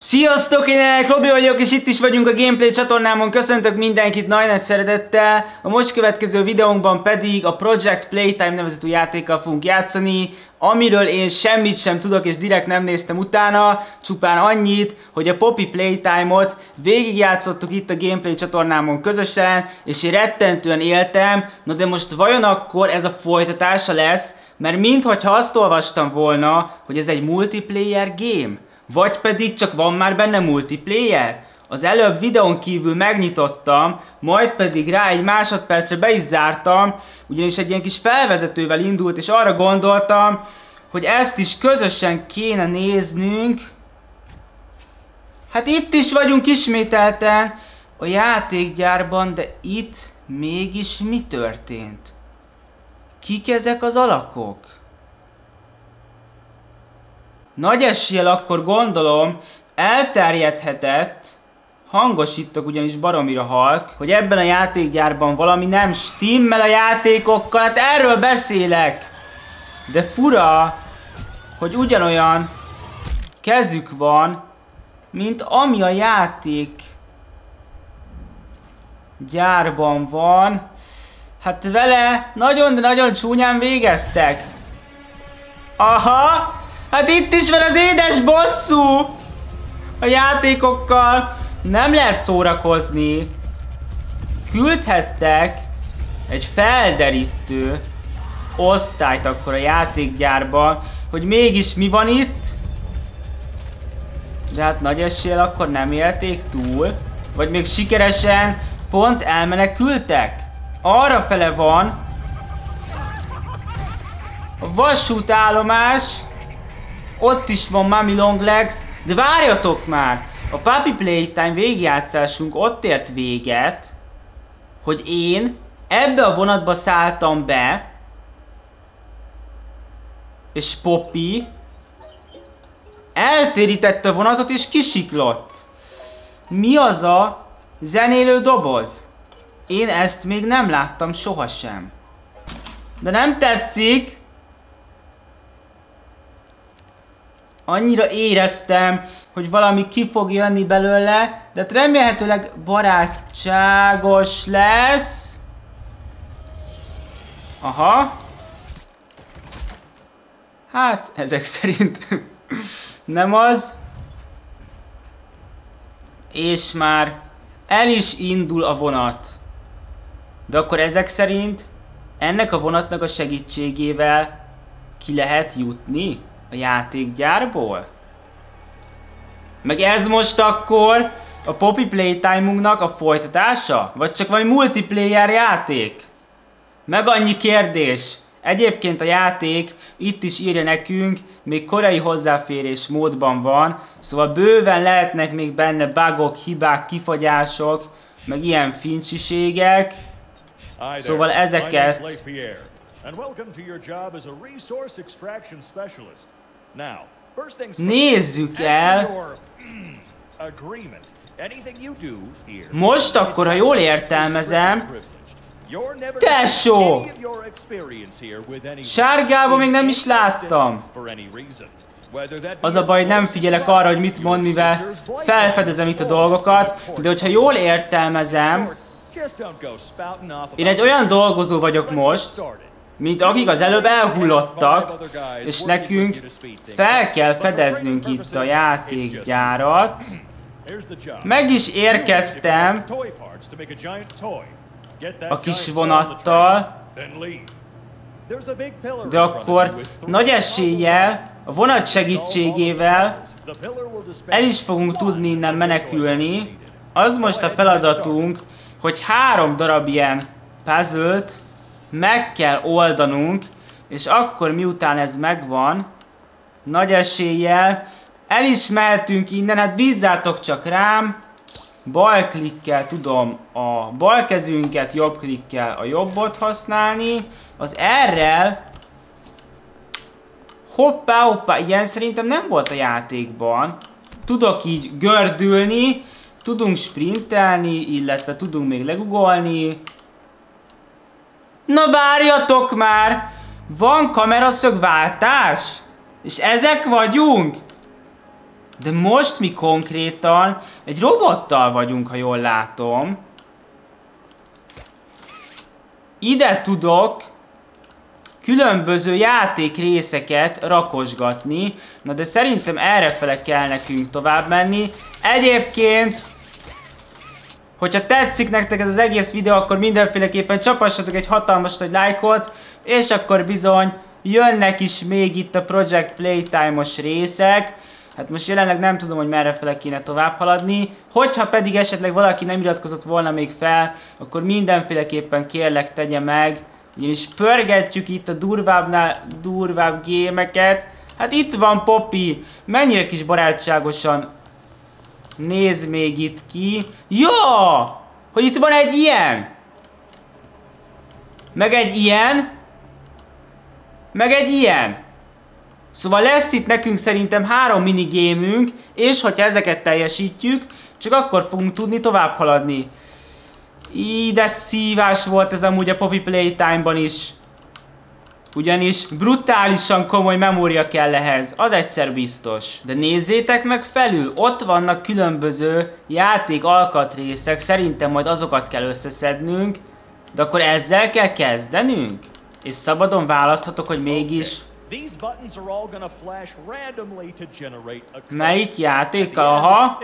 Sziasztok, én Robi vagyok, és itt is vagyunk a Gameplay csatornámon. Köszöntök mindenkit nagy szeretettel. A most következő videónkban pedig a Project Playtime nevezetű játékkal fogunk játszani, amiről én semmit sem tudok, és direkt nem néztem utána, csupán annyit, hogy a Poppy Playtime-ot végigjátszottuk itt a Gameplay csatornámon közösen, és én rettentően éltem. Na de most vajon akkor ez a folytatása lesz? Mert minthogyha azt olvastam volna, hogy ez egy multiplayer game. Vagy pedig csak van már benne multiplayer? Az előbb videón kívül megnyitottam, majd pedig rá egy másodpercre be is zártam, ugyanis egy ilyen kis felvezetővel indult, és arra gondoltam, hogy ezt is közösen kéne néznünk. Hát itt is vagyunk ismételten a játékgyárban, de itt mégis mi történt? Kik ezek az alakok? Nagy eséllyel akkor gondolom elterjedhetett, hangosítok ugyanis baromira halk, hogy ebben a játékgyárban valami nem stimmel a játékokkal, hát erről beszélek! De fura, hogy ugyanolyan kezük van, mint ami a játék gyárban van. Hát vele nagyon, de nagyon csúnyán végeztek. Aha! Hát itt is van az édes bosszú! A játékokkal nem lehet szórakozni. Küldhettek egy felderítő osztályt akkor a játékgyárba, hogy mégis mi van itt. De hát nagy eséllyel akkor nem élték túl. Vagy még sikeresen pont elmenekültek. Arrafele van a vasútállomás. Ott is van Mami Longlegs, de várjatok már! A Poppy Playtime végigjátszásunk ott ért véget, hogy én ebbe a vonatba szálltam be, és Poppy eltérítette a vonatot és kisiklott. Mi az a zenélő doboz? Én ezt még nem láttam sohasem. De nem tetszik! Annyira éreztem, hogy valami ki fog jönni belőle, de hát remélhetőleg barátságos lesz. Aha. Hát, ezek szerint nem az. És már el is indul a vonat. De akkor ezek szerint ennek a vonatnak a segítségével ki lehet jutni a játékgyárból? Meg ez most akkor a Poppy Playtime-unknak a folytatása? Vagy csak valami multiplayer játék? Meg annyi kérdés. Egyébként a játék itt is írja nekünk, még korai hozzáférés módban van, szóval bőven lehetnek még benne bugok, hibák, kifagyások, meg ilyen fincsiségek. Szóval ezeket nézzük el. Most akkor, ha jól értelmezem, tesó! Sárgában még nem is láttam. Az a baj, hogy nem figyelek arra, hogy mit mond, mivel felfedezem itt a dolgokat, de hogyha jól értelmezem, én egy olyan dolgozó vagyok most, mint akik az előbb elhullottak, és nekünk fel kell fedeznünk itt a játékgyárat. Meg is érkeztem a kis vonattal, de akkor nagy eséllyel a vonat segítségével el is fogunk tudni innen menekülni. Az most a feladatunk, hogy 3 darab ilyen puzzle-t meg kell oldanunk, és akkor miután ez megvan, nagy eséllyel el is mehetünk innen, hát bízzátok csak rám. Bal klikkel tudom a bal kezünket, jobb klikkel a jobbot használni. Az R-rel hoppá, hoppá, ilyen szerintem nem volt a játékban. Tudok így gördülni, tudunk sprintelni, illetve tudunk még legugolni. Na várjatok már! Van kameraszögváltás? És ezek vagyunk? De most mi konkrétan egy robottal vagyunk, ha jól látom. Ide tudok különböző játékrészeket rakosgatni. Na de szerintem errefele kell nekünk tovább menni. Egyébként, hogyha tetszik nektek ez az egész videó, akkor mindenféleképpen csapassatok egy hatalmas nagy lájkot, és akkor bizony jönnek is még itt a Project Playtime-os részek. Hát most jelenleg nem tudom, hogy merrefele kéne tovább haladni. Hogyha pedig esetleg valaki nem iratkozott volna még fel, akkor mindenféleképpen kérlek tegye meg. Ugyanis pörgetjük itt a durvábbnál durvább gémeket. Hát itt van Poppy. Mennyire kis barátságosan néz még itt ki. Jó! Hogy itt van egy ilyen. Meg egy ilyen. Meg egy ilyen. Szóval lesz itt nekünk szerintem 3 minigémünk, és hogyha ezeket teljesítjük, csak akkor fogunk tudni tovább haladni. De szívás volt ez amúgy a Poppy Playtime-ban is. Ugyanis brutálisan komoly memória kell ehhez, az egyszer biztos. De nézzétek meg felül, ott vannak különböző játék alkatrészek, szerintem majd azokat kell összeszednünk. De akkor ezzel kell kezdenünk? És szabadon választhatok, hogy mégis... Melyik játékkal? Aha.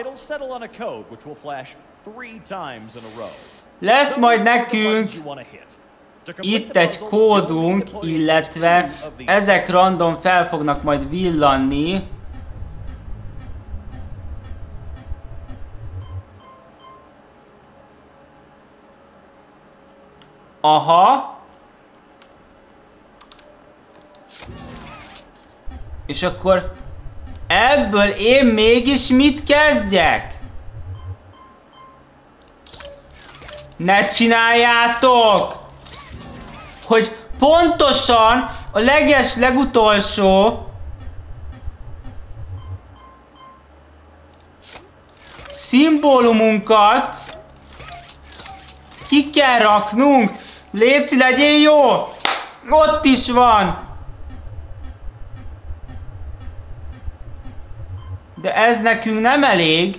Lesz majd nekünk itt egy kódunk, illetve ezek random fel fognak majd villanni. Aha. És akkor ebből én mégis mit kezdjek? Ne csináljátok! Hogy pontosan a legutolsó szimbólumunkat ki kell raknunk. Léci, legyél jó! Ott is van! De ez nekünk nem elég.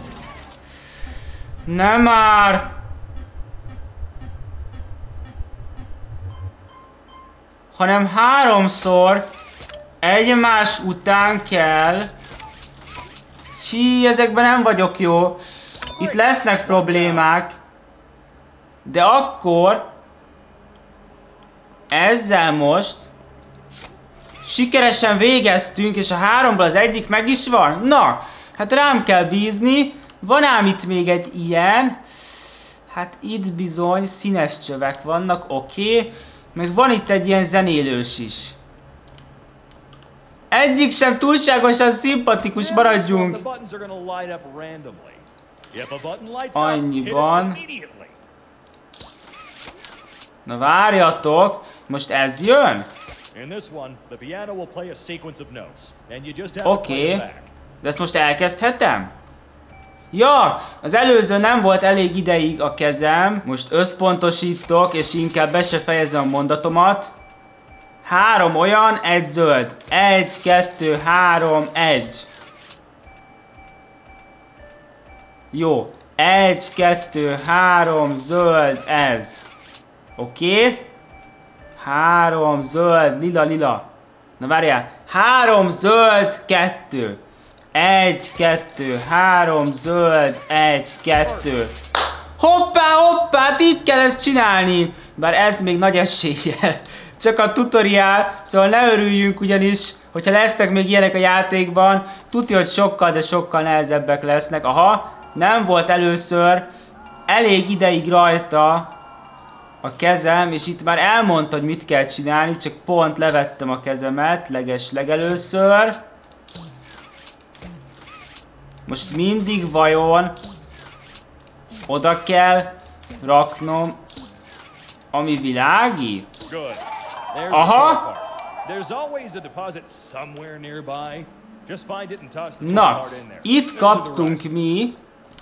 Nem már! Hanem 3-szor egymás után kell. Ezekben nem vagyok jó. Itt lesznek problémák. De akkor ezzel most sikeresen végeztünk, és a 3-ból az egyik meg is van. Na, hát rám kell bízni. Van ám itt még egy ilyen. Hát itt bizony színes csövek vannak, oké. Meg van itt egy ilyen zenélős is. Egyik sem túlságosan szimpatikus, maradjunk. Annyiban. Na várjatok, most ez jön? Oké, de ezt most elkezdhetem? Ja, az előző nem volt elég ideig a kezem. Most összpontosítok, és inkább be se fejezem a mondatomat. 3 olyan, 1 zöld. 1, 2, 3, 1. Jó. 1, 2, 3, zöld, ez. Oké. 3, zöld, lila, lila. Na várjál. 3, zöld, 2. 1, 2, 3, zöld, 1, 2. Hoppá, hoppá, így kell ezt csinálni. Bár ez még nagy eséllyel. Csak a tutoriál, szóval ne örüljünk, ugyanis, hogyha lesznek még ilyenek a játékban, tudja, hogy sokkal, de sokkal nehezebbek lesznek. Aha, nem volt először elég ideig rajta a kezem, és itt már elmondta, hogy mit kell csinálni, csak pont levettem a kezemet legelőször. Most mindig vajon oda kell raknom, ami világít? Aha! Na, itt kaptunk mi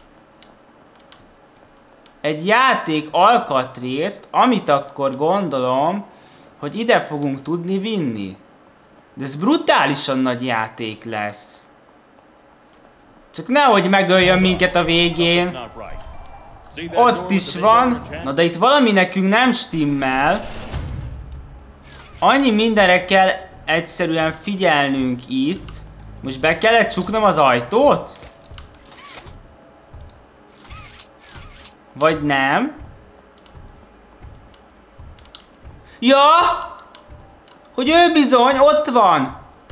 egy játék alkatrészt, amit akkor gondolom, hogy ide fogunk tudni vinni. De ez brutálisan nagy játék lesz. Csak nehogy megöljön minket a végén. Ott is van. Na de itt valami nekünk nem stimmel. Annyi mindenre kell egyszerűen figyelnünk itt. Most be kellett csuknom az ajtót? Vagy nem? Ja! Hogy ő bizony ott van!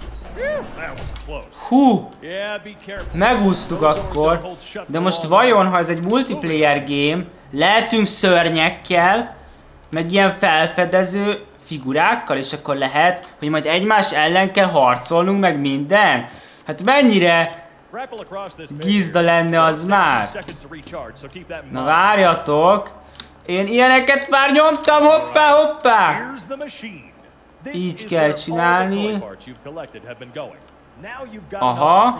Hú! Megúsztuk akkor. De most vajon, ha ez egy multiplayer game, lehetünk szörnyekkel, meg ilyen felfedező figurákkal, és akkor lehet, hogy majd egymás ellen kell harcolnunk, meg minden? Hát mennyire gizda lenne az már? Na várjatok! Én ilyeneket már nyomtam, hoppá, hoppá! Így kell csinálni. Aha.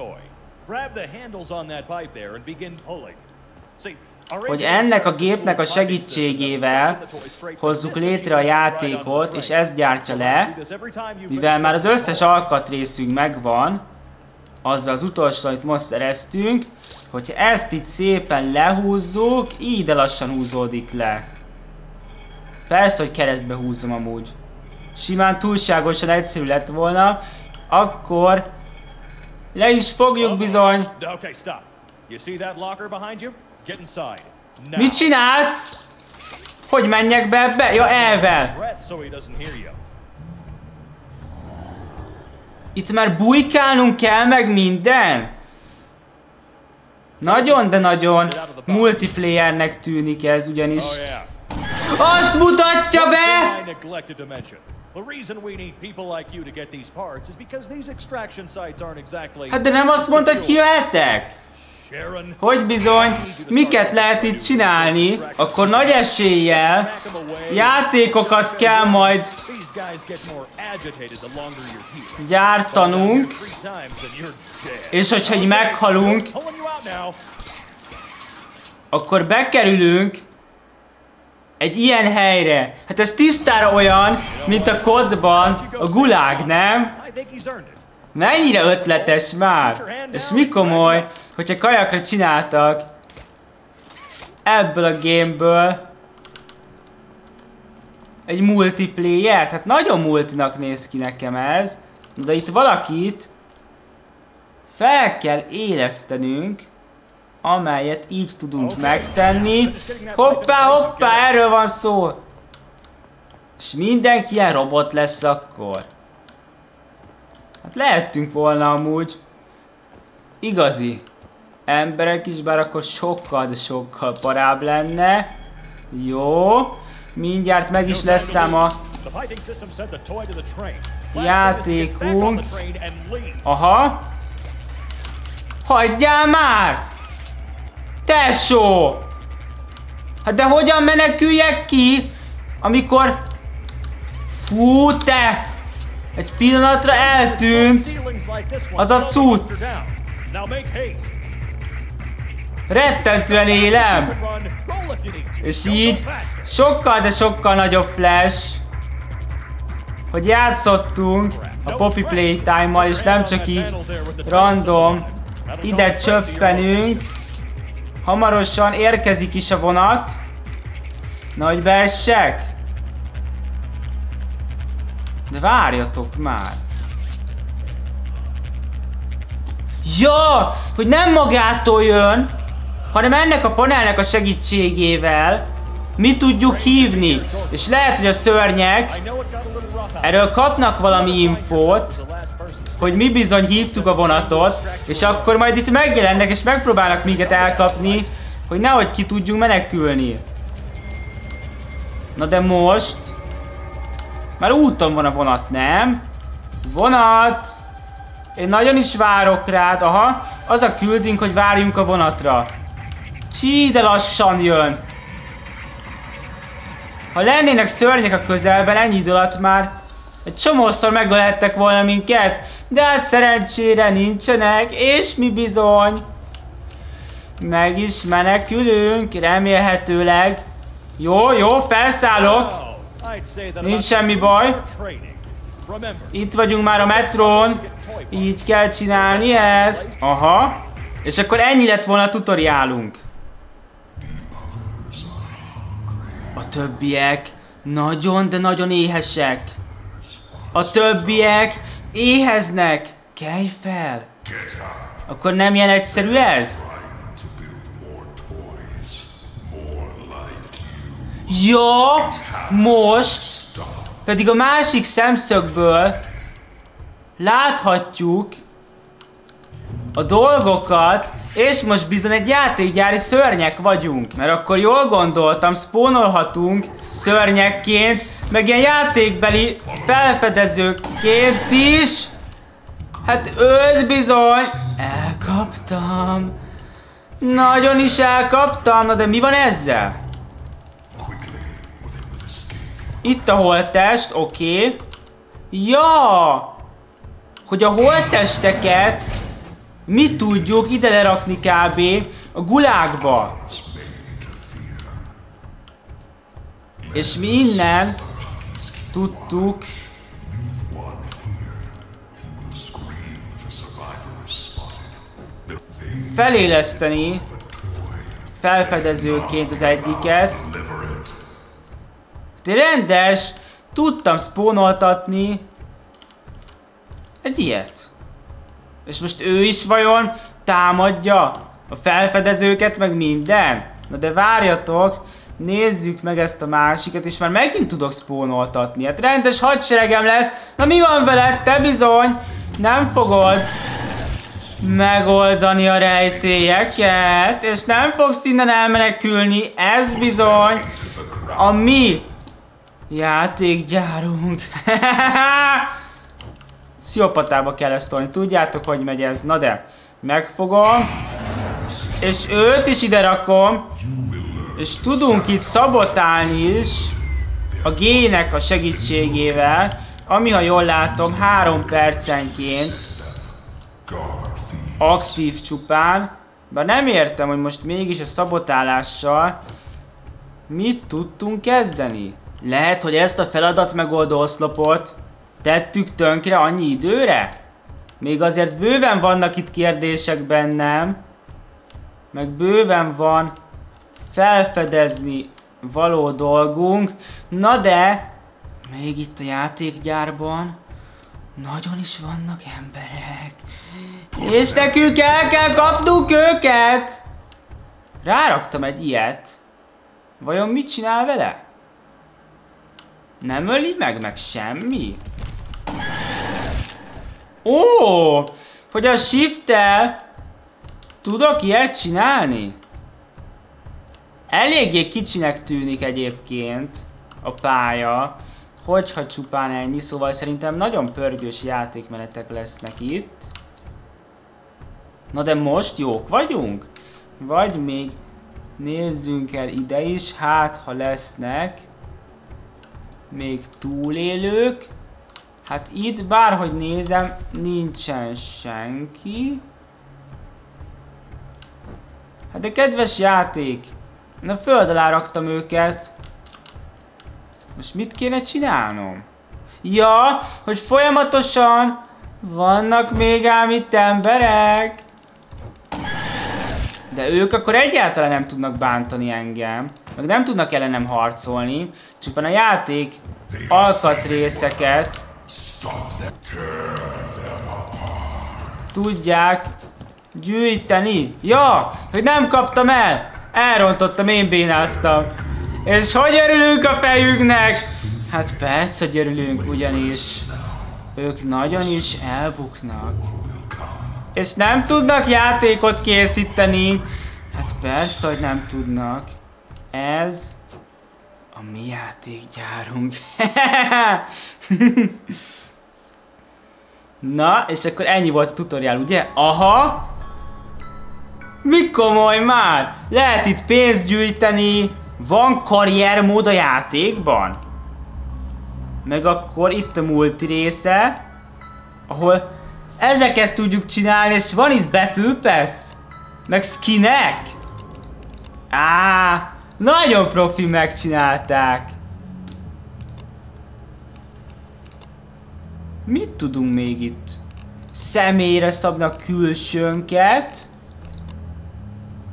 Hogy ennek a gépnek a segítségével hozzuk létre a játékot, és ezt gyártja le, mivel már az összes alkatrészünk megvan, azzal az utolsó, amit most szereztünk, hogyha ezt itt szépen lehúzzuk, így de lassan húzódik le. Persze, hogy keresztbe húzom amúgy. Simán túlságosan egyszerű lett volna, akkor le is fogjuk bizony. Mit csinálsz? Hogy menjek be ebbe? Ja, elvel. Itt már bujkálnunk kell meg minden? Nagyon, de nagyon multiplayernek tűnik ez ugyanis. Azt mutatja be! Hát de nem azt mondtad, hogy kijöhetek? Hogy bizony, miket lehet itt csinálni, akkor nagy eséllyel játékokat kell majd gyártanunk, és hogyha így meghalunk, akkor bekerülünk egy ilyen helyre. Hát ez tisztára olyan, mint a COD-ban a gulág, nem? Mennyire ötletes már? És mi komoly, hogyha kajakra csináltak ebből a gameből egy multiplayer? Hát nagyon multinak néz ki nekem ez. De itt valakit fel kell élesztenünk, amelyet így tudunk megtenni. Hoppá, hoppá, erről van szó. És mindenki ilyen robot lesz akkor. Hát lehettünk volna amúgy igazi emberek is, bár akkor sokkal, de sokkal parább lenne. Jó. Mindjárt meg is lesz ám a játékunk. Aha. Hagyjál már! Tesó! Hát de hogyan meneküljek ki, amikor... Fú, te! Egy pillanatra eltűnt az a cucc. Rettentően élem. És így sokkal, de sokkal nagyobb flash, hogy játszottunk a Poppy Playtime-mal, és nem csak így random ide csöppenünk. Hamarosan érkezik is a vonat. Na, hogy beessek? De várjatok már. Ja, hogy nem magától jön, hanem ennek a panelnek a segítségével mi tudjuk hívni. És lehet, hogy a szörnyek erről kapnak valami infót, hogy mi bizony hívtuk a vonatot, és akkor majd itt megjelennek és megpróbálnak minket elkapni, hogy nehogy ki tudjunk menekülni. Na de most... Már úton van a vonat, nem? Vonat! Én nagyon is várok rád, aha. Az a küldünk, hogy várjunk a vonatra. Csí, de lassan jön. Ha lennének szörnyek a közelben, ennyi idő alatt már egy csomószor megölhettek volna minket, de hát szerencsére nincsenek, és mi bizony meg is menekülünk, remélhetőleg. Jó, jó, felszállok. Nincs semmi baj. Itt vagyunk már a metrón. Így kell csinálni ezt. Aha. És akkor ennyi lett volna a tutoriálunk. A többiek nagyon, de nagyon éhesek. A többiek éheznek. Kelj fel. Akkor nem ilyen egyszerű ez? Ja, most pedig a másik szemszögből láthatjuk a dolgokat, és most bizony egy játékgyári szörnyek vagyunk. Mert akkor jól gondoltam, spónolhatunk szörnyekként, meg ilyen játékbeli felfedezőként is. Hát őt bizony elkaptam. Nagyon is elkaptam, na de mi van ezzel? Itt a holttest, oké. Ja! Hogy a holttesteket mi tudjuk ide lerakni kb. A gulágba. És mi innen tudtuk feléleszteni felfedezőként az egyiket. De rendes, tudtam spónoltatni egy ilyet. És most ő is vajon támadja a felfedezőket, meg minden? Na de várjatok, nézzük meg ezt a másikat, és már megint tudok spónoltatni. Hát rendes hadseregem lesz. Na mi van veled? Te bizony nem fogod megoldani a rejtélyeket, és nem fogsz innen elmenekülni. Ez bizony a mi játékgyárunk. Sziopatába kell ezt tolni, tudjátok, hogy megy ez. Na de, megfogom, és őt is ide rakom, és tudunk itt szabotálni is a G-nek a segítségével, ami, ha jól látom, 3 percenként aktív csupán. Bár nem értem, hogy most mégis a szabotálással mit tudtunk kezdeni. Lehet, hogy ezt a feladat megoldó oszlopot tettük tönkre annyi időre? Még azért bőven vannak itt kérdések bennem, meg bőven van felfedezni való dolgunk. Na de, még itt a játékgyárban nagyon is vannak emberek. És nekünk el kell kapnunk őket! Ráraktam egy ilyet. Vajon mit csinál vele? Nem öli meg semmi? Ó, hogy a shift-tel tudok ilyet csinálni? Eléggé kicsinek tűnik egyébként a pálya, hogyha csupán ennyi, szóval szerintem nagyon pörgős játékmenetek lesznek itt. Na de most jók vagyunk? Vagy még nézzünk el ide is, hát ha lesznek még túlélők. Hát itt bárhogy nézem, nincsen senki. Hát de kedves játék, na föld alá raktam őket. Most mit kéne csinálnom? Ja, hogy folyamatosan vannak még ám itt emberek. De ők akkor egyáltalán nem tudnak bántani engem. Meg nem tudnak ellenem harcolni. Csupán a játék alkatrészeket tudják gyűjteni. Ja, hogy nem kaptam el. Elrontottam, én bénáztam. És hogy örülünk a fejüknek? Hát persze, hogy örülünk, ugyanis ők nagyon is elbuknak. És nem tudnak játékot készíteni. Hát persze, hogy nem tudnak. Ez a mi játékgyárunk. Na, és akkor ennyi volt a tutoriál, ugye? Aha! Mi komoly már! Lehet itt pénzt gyűjteni, van karriermód a játékban. Meg akkor itt a multi része, ahol ezeket tudjuk csinálni, és van itt Battle Pass, meg skinek. Á, nagyon profi megcsinálták. Mit tudunk még itt? Személyre szabnak külsőnket.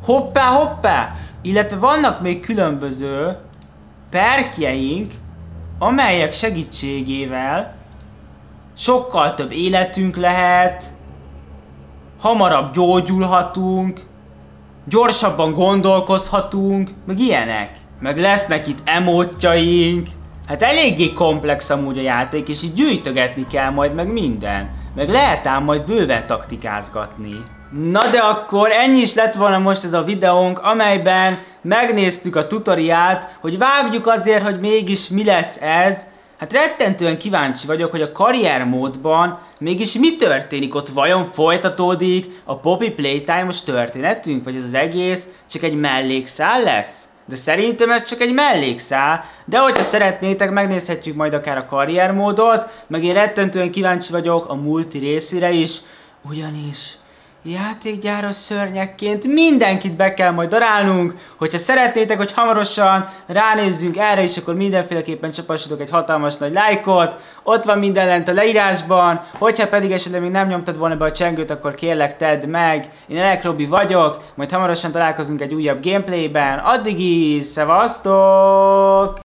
Hoppá, hoppá! Illetve vannak még különböző perkjeink, amelyek segítségével sokkal több életünk lehet, hamarabb gyógyulhatunk, gyorsabban gondolkozhatunk, meg ilyenek. Meg lesznek itt emótjaink. Hát eléggé komplex amúgy a játék, és így gyűjtögetni kell majd meg minden. Meg lehet ám majd bőven taktikázgatni. Na de akkor ennyi is lett volna most ez a videónk, amelyben megnéztük a tutoriát, hogy vágjuk azért, hogy mégis mi lesz ez. Hát rettentően kíváncsi vagyok, hogy a karrier módban mégis mi történik, ott vajon folytatódik a Poppy Playtime-os történetünk, vagy ez az egész csak egy mellékszál lesz? De szerintem ez csak egy mellékszál, de hogyha szeretnétek, megnézhetjük majd akár a karrier módot, meg én rettentően kíváncsi vagyok a multi részére is, ugyanis játékgyáros szörnyekként mindenkit be kell majd darálnunk. Hogyha szeretnétek, hogy hamarosan ránézzünk erre is, akkor mindenféleképpen csapassatok egy hatalmas nagy lájkot. Ott van minden lent a leírásban. Hogyha pedig esetleg még nem nyomtad volna be a csengőt, akkor kérlek tedd meg. Én Elekrobi vagyok, majd hamarosan találkozunk egy újabb gameplayben. Addig is, szevasztok!